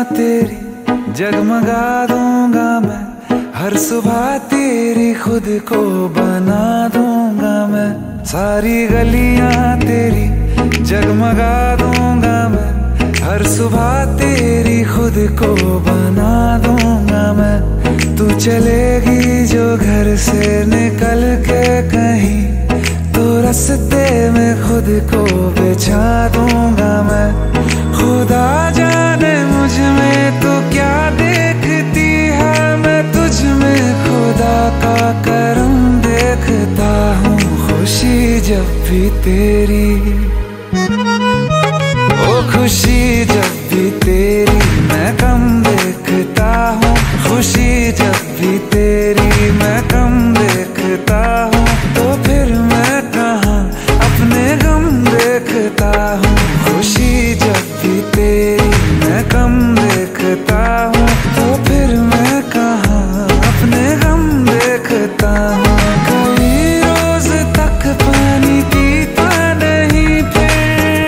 तेरी जगमगा दूंगा मैं, हर सुबह तेरी खुद को बना दूंगा मैं। सारी गलियां तेरी जगमगा दूंगा मैं, हर सुबह तेरी खुद को बना दूंगा मैं। तू चलेगी जो घर से निकल के कहीं, तो रास्ते में खुद को बिछा दूंगा मैं। खुदा जाने मुझ में तो क्या देखती है, मैं तुझ में खुदा का करम देखता हूँ। खुशी जब भी तेरी, ओ खुशी जब भी तेरी मैं कम देखता हूँ। खुशी जब भी तेरी मैं कम देखता हूँ, तो फिर मैं कहाँ अपने गम देखता हूँ। खुशी जब भी तेरी मैं कम देखता हूँ, तो फिर मैं कहाँ अपने गम देखता हूँ। कई रोज तक पानी पीता नहीं फिर,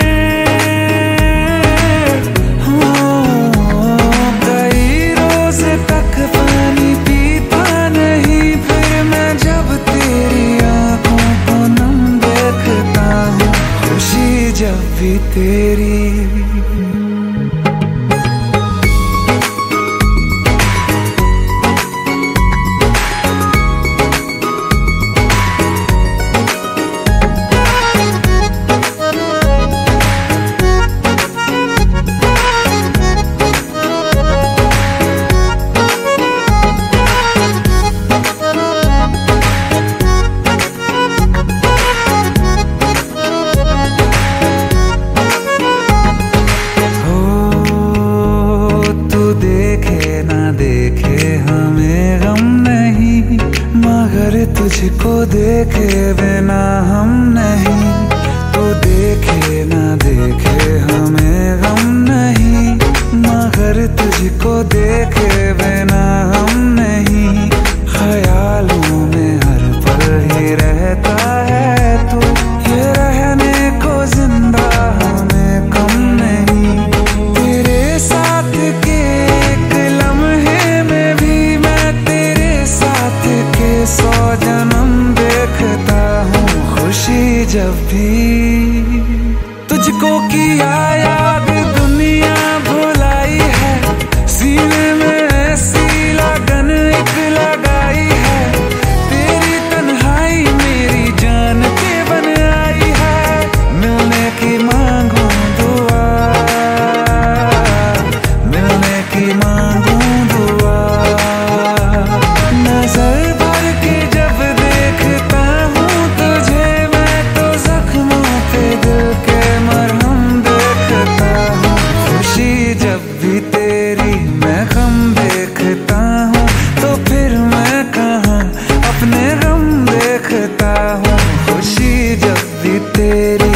कई रोज तक पानी पीता नहीं फिर, मैं जब तेरी आंखों को नम देखता हूँ। खुशी जब भी तेरी। मगर तुझको देखे बिना हम नहीं, तू देखे ना देखे हमें गम नहीं। मगर तुझको देखे बिना हम नहीं, ख्यालों में हर पल ही रहता है तू। ये रहने को जिंदा हमें कम नहीं, तेरे साथ के एक लम्हे में भी मैं तेरे साथ के 100 जन्म देखता हूँ। खुशी जब भी तुझको किया याद दुनिया भुलाई है, सीने में ऐसी लगन एक लगाई है। तेरी तन्हाई मेरी जान के बन आई है, मिलने की मांगू दुआ, मिलने की मांगू दुआ। नजर भर के जब देखता हूँ तुझे, मैं तो जख्मों पे दिल के मरहम देखता हूँ। खुशी जब भी तेरी मैं गम देखता हूँ, तो फिर मैं कहाँ अपने गम देखता हूँ। खुशी जब भी तेरी